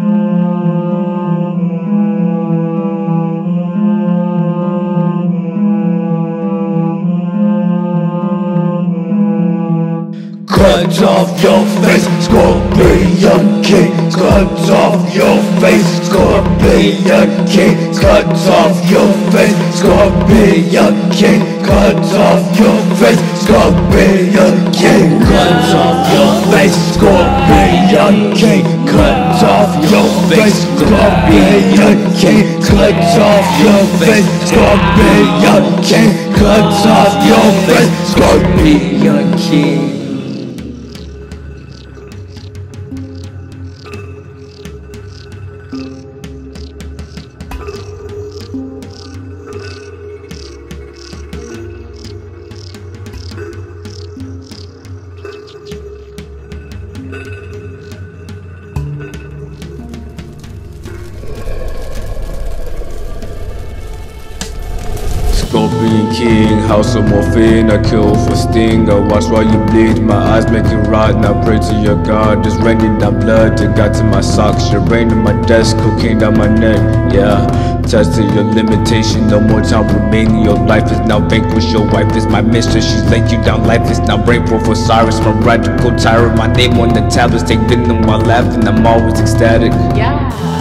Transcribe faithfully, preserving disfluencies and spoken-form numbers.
Cut off your face, Scorpion King. Cut off your face, Scorpion King. Cut off your face, Scorpion King. Cut off your face, Scorpion King. Cut off your face, Scorpion King. Cut off your face, Scorpion King. Cut off your face, Scorpion King. Cut off your face, Scorpion King. Scorpion King, house of morphine, I kill for sting. I watch while you bleed, my eyes make it rot. Now pray to your God, it's raining down blood. It got to my socks, your rain on my desk, cocaine down my neck. Yeah, testing your limitation, no more time remaining. Your life is now vanquished, your wife is my mistress. She's laid you down lifeless, now rainfall for Cyrus. My radical tyrant, my name on the tablets, take venom while laughing. I'm always ecstatic. Yeah.